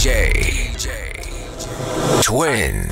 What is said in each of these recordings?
Twin.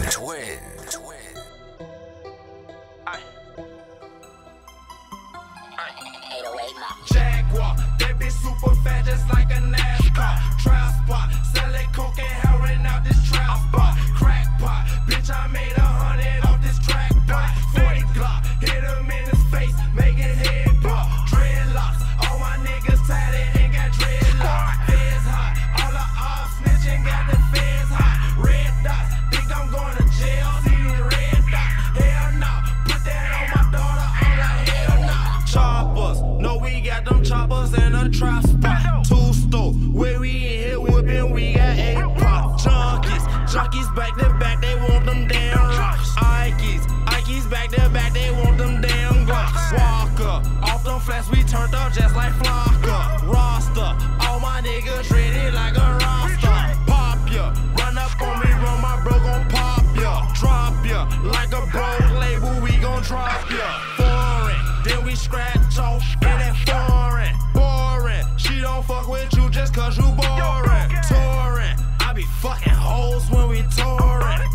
Jaguar, that bitch super fat just like a NASCAR. Trap spot, selling coke and heroin out this trap spot. Crack pot, bitch I made 100 off this track pot. 40 Glock, hit him in his face, making head pop. Dreadlocks, all my niggas tatted and got dreadlocks. Feds hot, all the ops snitching got the feds hot. Red dots, think I'm going to jail, see these red dots. Hell no, put that on my daughter, I'm like hell no. Choppers, no we got them choppers in a trap spot. Two store, where we in here whipping, we got 8 pop. Junkies back to back, they want them damn rocks. Ikeys back to back, they want them damn glocks. Walker, off them flats, we turned up just like Flocker. Roster, all my niggas ready like a roster. Pop ya, run up on me, run my bro gon' pop ya. Drop ya, like a broke label, we gon' drop ya. Foreign, then we scratch off in that foreign. Boring, she don't fuck with you just cause you boring. Touring, I be fucking hoes when we touring.